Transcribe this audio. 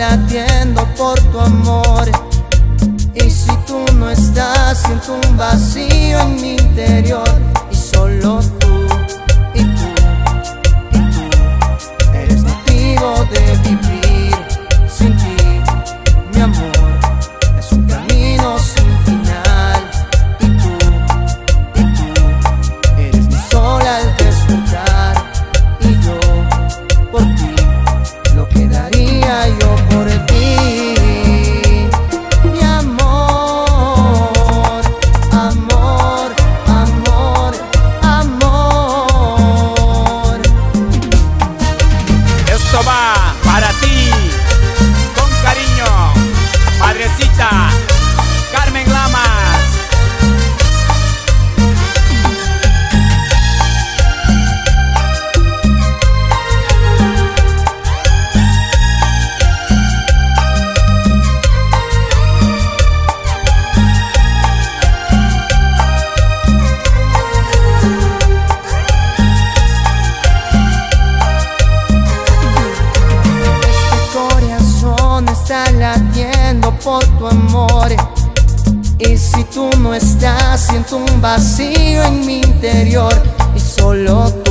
latiendo por tu amor. Y si tú no estás, siento un vacío en mi interior. Y solo tú, y tú, y tú eres motivo de vivir. Sin ti, mi amor, es un camino sin final. Y tú eres mi sol al despertar. Y yo, por ti, lo que daría yo por ti. Va para ti, con cariño, madrecita Carmen Lamas. Está latiendo por tu amor. Y si tú no estás, siento un vacío en mi interior. Y solo